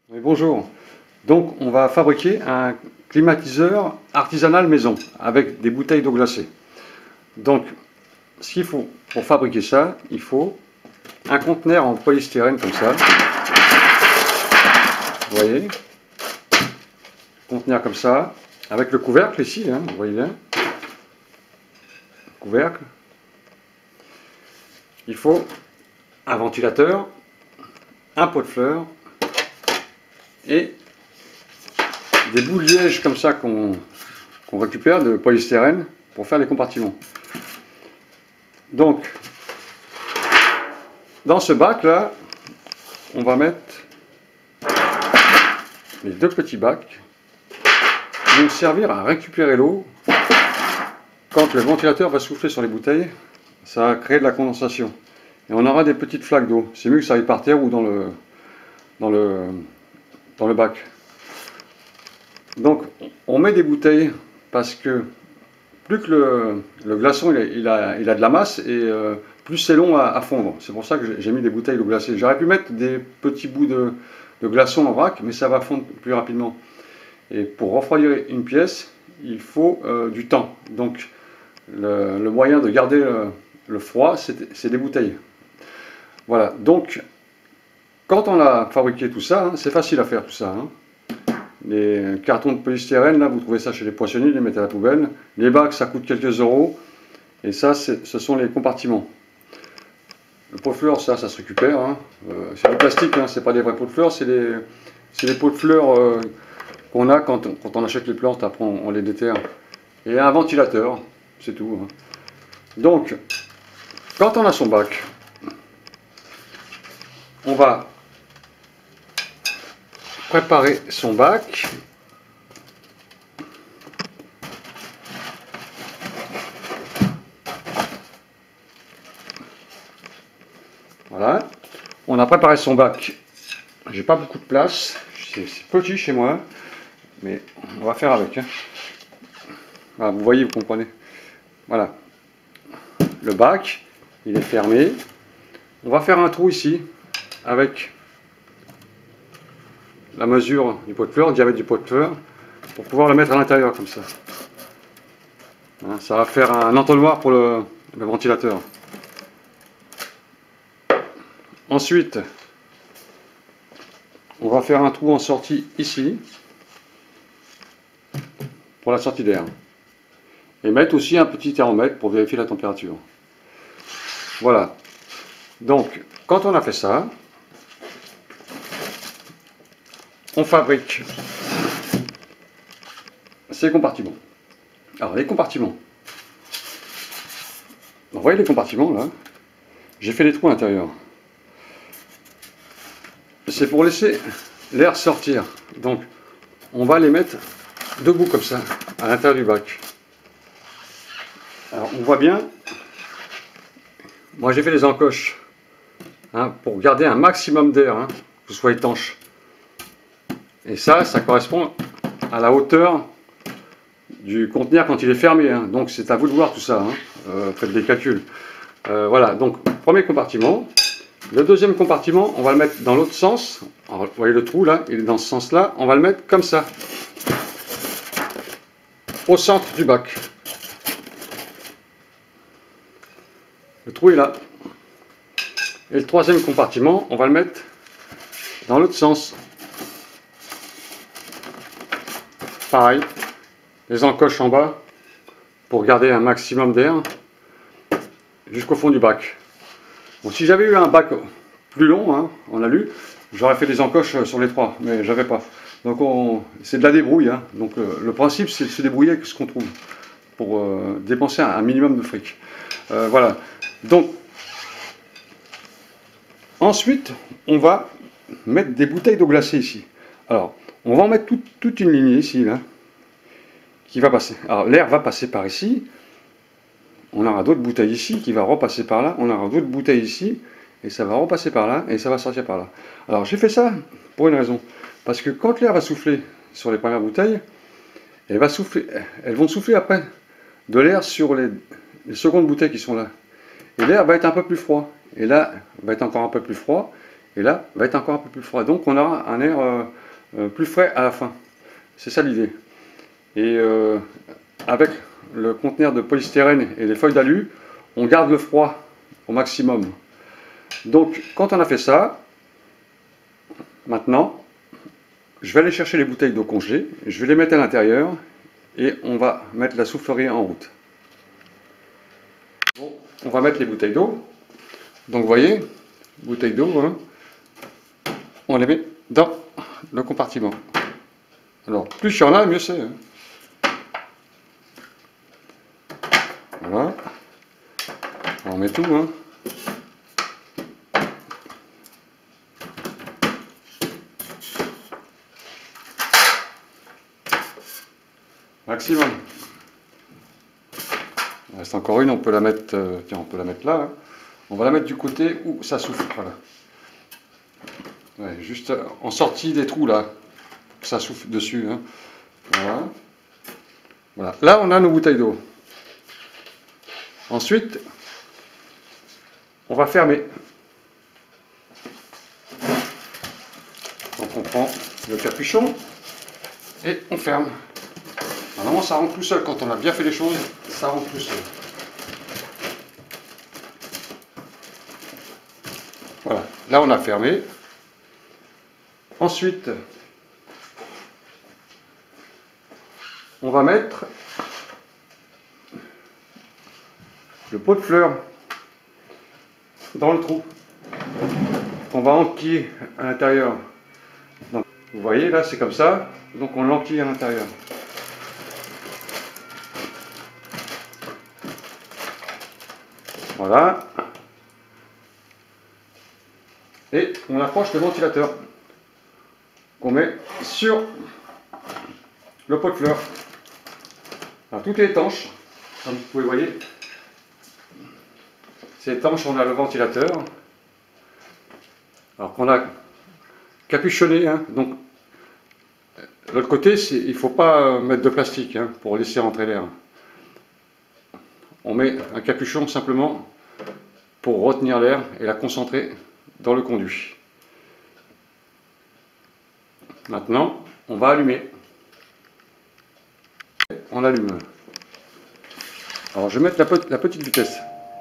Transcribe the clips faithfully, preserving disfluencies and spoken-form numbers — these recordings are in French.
Oui, bonjour. Donc on va fabriquer un climatiseur artisanal maison avec des bouteilles d'eau glacée. Donc ce qu'il faut pour fabriquer ça, il faut un conteneur en polystyrène comme ça. Vous voyez, conteneur comme ça, avec le couvercle ici, hein, vous voyez bien. Couvercle. Il faut un ventilateur, un pot de fleurs et des bouts de liège comme ça qu'on qu'on récupère de polystyrène pour faire les compartiments. Donc, dans ce bac là, on va mettre les deux petits bacs qui vont servir à récupérer l'eau. Quand le ventilateur va souffler sur les bouteilles, ça va créer de la condensation. Et on aura des petites flaques d'eau. C'est mieux que ça aille par terre ou dans le, dans le, dans le bac. Donc, on met des bouteilles parce que plus que le, le glaçon il a, il, a, il a de la masse et euh, plus c'est long à, à fondre. C'est pour ça que j'ai mis des bouteilles d'eau glacée. J'aurais pu mettre des petits bouts de, de glaçon en vrac, mais ça va fondre plus rapidement. Et pour refroidir une pièce, il faut euh, du temps. Donc, le, le moyen de garder le, le froid, c'est des bouteilles. Voilà. Donc, quand on a fabriqué tout ça, hein, c'est facile à faire tout ça. Hein. Les cartons de polystyrène, là, vous trouvez ça chez les poissonniers, les mettez à la poubelle. Les bacs, ça coûte quelques euros. Et ça, ce sont les compartiments. Le pot de fleurs, ça, ça se récupère. Hein. Euh, c'est du plastique, hein, c'est pas des vrais pots de fleurs, c'est les, les pots de fleurs euh, qu'on a quand, quand on achète les plantes, après on, on les déterre. Et un ventilateur, c'est tout. Hein. Donc, quand on a son bac, on va préparer son bac. Voilà. On a préparé son bac. J'ai pas beaucoup de place. C'est petit chez moi. Mais on va faire avec. Hein. Voilà, vous voyez, vous comprenez. Voilà. Le bac, il est fermé. On va faire un trou ici avec la mesure du pot de fleurs, le diamètre du pot de fleurs, pour pouvoir le mettre à l'intérieur comme ça. Hein, ça va faire un entonnoir pour le, le ventilateur. Ensuite, on va faire un trou en sortie ici, pour la sortie d'air. Et mettre aussi un petit thermomètre pour vérifier la température. Voilà. Donc, quand on a fait ça, on fabrique ces compartiments. Alors, les compartiments. Vous voyez les compartiments, là? J'ai fait des trous à l'intérieur. C'est pour laisser l'air sortir. Donc, on va les mettre debout comme ça, à l'intérieur du bac. Alors, on voit bien. Moi, j'ai fait des encoches hein, pour garder un maximum d'air, hein, que ce soit étanche. Et ça, ça correspond à la hauteur du conteneur quand il est fermé. Hein. Donc, c'est à vous de voir tout ça. Hein. Euh, faites des calculs. Euh, voilà, donc, premier compartiment. Le deuxième compartiment, on va le mettre dans l'autre sens. Alors, vous voyez le trou là, il est dans ce sens-là. On va le mettre comme ça. Au centre du bac. Le trou est là. Et le troisième compartiment, on va le mettre dans l'autre sens. Pareil, les encoches en bas pour garder un maximum d'air jusqu'au fond du bac. Bon, si j'avais eu un bac plus long, hein, on a lu, j'aurais fait des encoches sur les trois, mais j'avais pas. Donc c'est de la débrouille. Hein. Donc euh, le principe c'est de se débrouiller avec ce qu'on trouve pour euh, dépenser un, un minimum de fric. Euh, voilà. Donc ensuite, on va mettre des bouteilles d'eau glacée ici. Alors, on va en mettre tout, toute une lignée ici, là, qui va passer. Alors, l'air va passer par ici. On aura d'autres bouteilles ici, qui va repasser par là. On aura d'autres bouteilles ici, et ça va repasser par là, et ça va sortir par là. Alors, j'ai fait ça pour une raison. Parce que quand l'air va souffler sur les premières bouteilles, elle va souffler, elles vont souffler après de l'air sur les, les secondes bouteilles qui sont là. Et l'air va être un peu plus froid. Et là, va être encore un peu plus froid. et là va être encore un peu plus froid. Donc on aura un air euh, euh, plus frais à la fin. C'est ça l'idée. Et euh, avec le conteneur de polystyrène et les feuilles d'alu, on garde le froid au maximum. Donc quand on a fait ça, maintenant, je vais aller chercher les bouteilles d'eau congelée, je vais les mettre à l'intérieur et on va mettre la soufflerie en route. Bon, on va mettre les bouteilles d'eau. Donc vous voyez, bouteilles d'eau, hein, on les met dans le compartiment. Alors plus il y en a, mieux c'est. Hein. Voilà. On met tout. Hein. Maximum. Il reste encore une, on peut la mettre, euh, tiens, on peut la mettre là. Hein. On va la mettre du côté où ça souffle. Voilà. Ouais, juste en sortie des trous là, pour que ça souffle dessus. Hein. Voilà. Voilà. Là, on a nos bouteilles d'eau. Ensuite, on va fermer. Donc on prend le capuchon et on ferme. Normalement ça rentre tout seul, quand on a bien fait les choses, ça rentre tout seul. Voilà, là on a fermé. Ensuite, on va mettre le pot de fleurs dans le trou. On va enquiller à l'intérieur. Vous voyez là c'est comme ça, donc on l'enquille à l'intérieur. Voilà. Et on approche le ventilateur qu'on met sur le pot de fleurs. Alors, tout est étanche, comme vous pouvez voir. C'est étanche, on a le ventilateur. Alors qu'on a capuchonné, hein, donc de l'autre côté, il ne faut pas mettre de plastique hein, pour laisser rentrer l'air. On met un capuchon simplement pour retenir l'air et la concentrer dans le conduit. Maintenant, on va allumer. On allume. Alors je vais mettre la, pe la petite vitesse.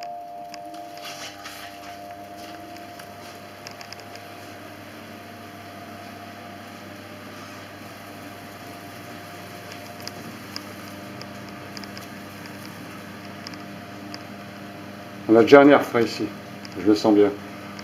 On a déjà un air frais ici, je le sens bien.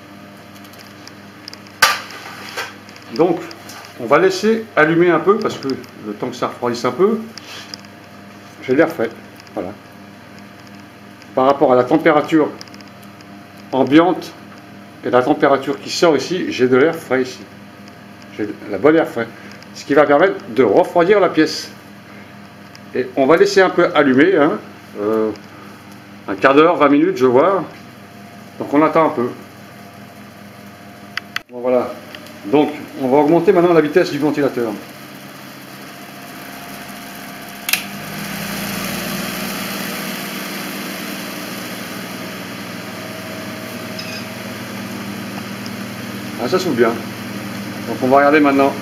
Donc, on va laisser allumer un peu, parce que le temps que ça refroidisse un peu, j'ai l'air frais. Voilà. Par rapport à la température ambiante et la température qui sort ici, j'ai de l'air frais ici. J'ai la bonne air frais. Ce qui va permettre de refroidir la pièce. Et on va laisser un peu allumer, hein, euh, un quart d'heure, vingt minutes, je vois. Donc on attend un peu. Bon voilà. Donc on va augmenter maintenant la vitesse du ventilateur. Ah, ça s'ouvre bien. Donc on va regarder maintenant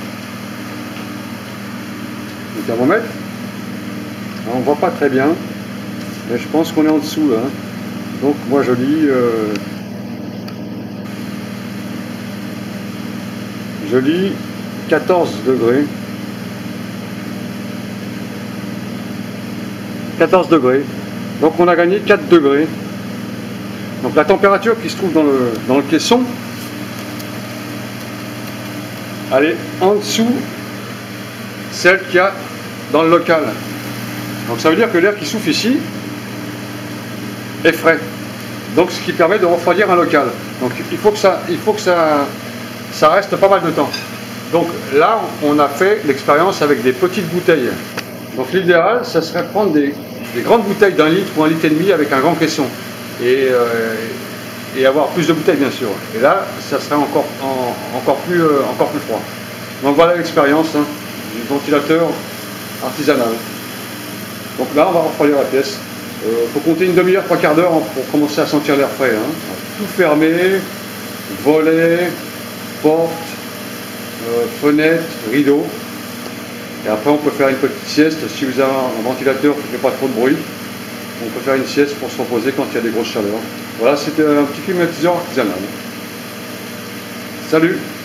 le thermomètre. Alors, on ne voit pas très bien, mais je pense qu'on est en dessous là. Donc moi je lis euh, je lis quatorze degrés. quatorze degrés. Donc on a gagné quatre degrés. Donc la température qui se trouve dans le, dans le caisson, elle est en dessous celle qu'il y a dans le local. Donc ça veut dire que l'air qui souffle ici est frais. Donc ce qui permet de refroidir un local. Donc il faut que ça, il faut que ça, ça reste pas mal de temps. Donc là on a fait l'expérience avec des petites bouteilles. Donc l'idéal, ça serait de prendre des, des grandes bouteilles d'un litre ou un litre et demi avec un grand caisson. Et, euh, et avoir plus de bouteilles bien sûr. Et là, ça serait encore, en, encore, plus, euh, encore plus froid. Donc voilà l'expérience hein, du ventilateur artisanal. Donc là, on va refroidir la pièce. Il euh, faut compter une demi-heure, trois quarts d'heure pour commencer à sentir l'air frais. Hein. Tout fermer, volets, portes, euh, fenêtres, rideaux. Et après on peut faire une petite sieste si vous avez un ventilateur qui ne fait pas trop de bruit. On peut faire une sieste pour se reposer quand il y a des grosses chaleurs. Voilà, c'était un petit climatiseur artisanal. Salut!